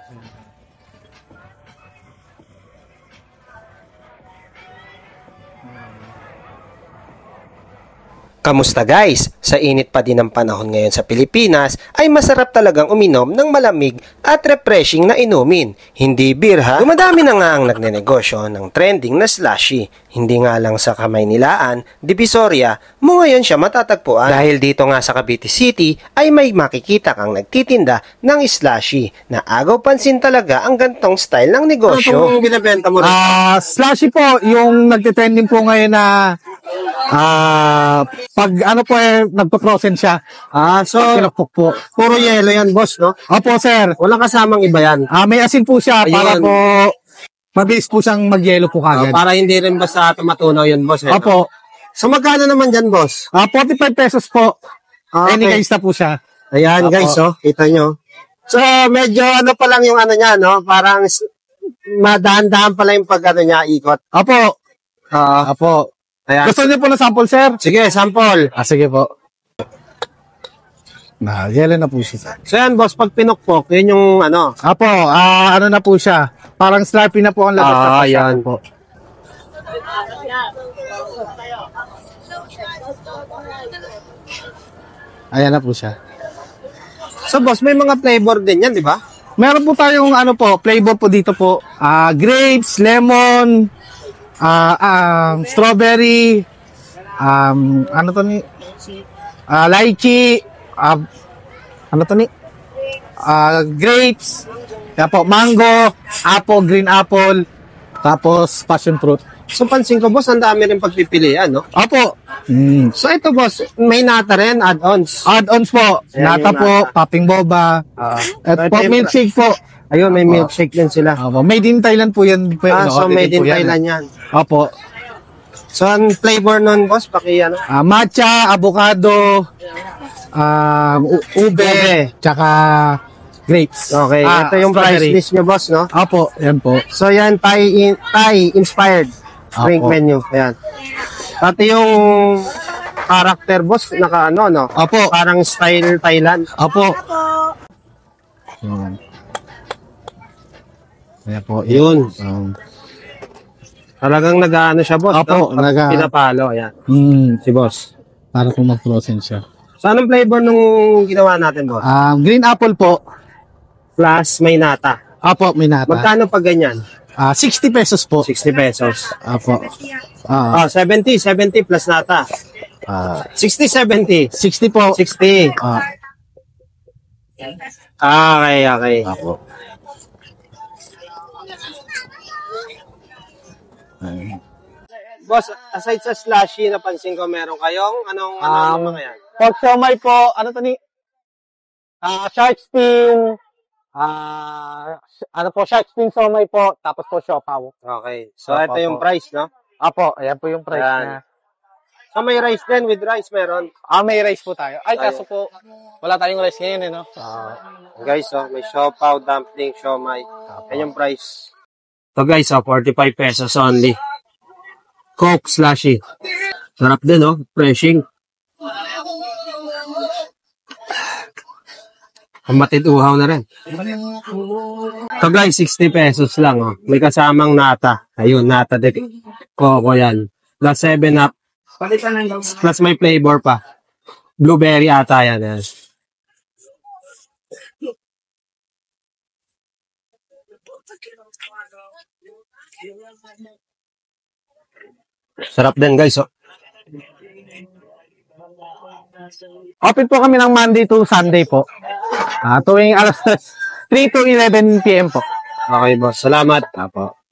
Kamusta guys? Sa init pa din ng panahon ngayon sa Pilipinas ay masarap talagang uminom ng malamig at refreshing na inumin. Hindi beer ha? Dumadami na nga ang nagnenegosyo ng trending na slushy. Hindi nga lang sa Kamaynilaan, Divisoria mo ngayon siya matatagpuan. Dahil dito nga sa Cavite City ay may makikita kang nagtitinda ng slushy na agaw pansin talaga ang gantong style ng negosyo. Ano binibenta mo rin? Slushy po, yung nagtitrending po ngayon na pag ano po nagpo-frozen siya. So, Pinakpok po. puro yelo yan, boss, no? Opo, sir. Walang kasamang iba yan. May asin po siya para Ayun. po mabilis po siyang magyelo po kagad. Para hindi rin basta tumatunaw yun, boss. Eh, Opo. So, magkano naman dyan, boss? 45 pesos po. Any guys na po siya. Ayan, Opo. guys, oh. Kita nyo. So, medyo ano pa lang yung ano niya, no? Parang madahan-dahan pa lang yung pag ano niya, ikot. Opo. Opo. Ayan. Gusto niyo po na sample, sir? Sige, sample. Sige po. Yelo na po siya. So, yan, boss, pag pinukpok, yun yung ano. Opo, ano na po siya. Parang slurpee na po ang labas. Ayan. Po. Ayan na po siya. So, boss, may mga flavor din yan, di ba? Meron po tayong ano po, flavor po dito po. Grapes, lemon, strawberry, ano to ni? Lychee, ano to ni? Grapes, kaya po, mango, apple, green apple, tapos passion fruit. So, pansin ko, boss, ang dami rin pagpipilian, no? Opo. So, ito, boss, may nata rin, add-ons. Add-ons po, Ayan nata yung po, nata. popping boba, at po, milkshake po. Ayun, may milkshake din sila. Opo, made in Thailand po yan. So, made in Thailand yan. Opo. So, ang flavor nun, boss, ano? Matcha, avocado, ube, tsaka grapes. Okay, ito yung price strawberry. list nyo, boss, no? Opo, yan po. So, yan, Thai-inspired drink Opo. menu. Ayan. Pati yung character, boss, naka ano, no? Opo. Parang style Thailand. Opo. Ayan po. Yun. Talagang nag-ano siya, boss. Opo, no? Pinapalo, ayan. Si boss. Para po mag-frozen siya. So, anong flavor nung ginawa natin, boss? Green apple po. Plus, may nata. Opo, may nata. Magkano pag ganyan? 60 pesos po. 60 pesos. Opo. 70 plus nata. 60, 70. 60 po. 60. Okay. Opo. Boss, aside sa slushy, napansin ko meron kayong anong mga yan? Pork siomay po, ano to ni? Shark fin, shark fin siomay po, tapos po siopaw. Okay. So, Opo, ito yung opo. price, no? Apo, ayan po yung price Ayan. niya. So, may rice din. With rice meron. May rice po tayo. Kaso po, wala tayong rice ngayon, no? Guys, may siopaw, dumpling, siomay. Yan yung price. So, guys, 45 pesos only. Coke slushy. Sarap din, no? Freshing. Kamatid uhaw na rin. So guys, 60 pesos lang, oh. May kasamang nata. Ayun, nata de coco yan. Plus 7-up. Plus may flavor pa. Blueberry ata yan. Sarap din, guys, oh. Open po kami ng Monday to Sunday po. Tuwing alas 3 to 11 p.m. po. Okay, boss. Salamat. Apo.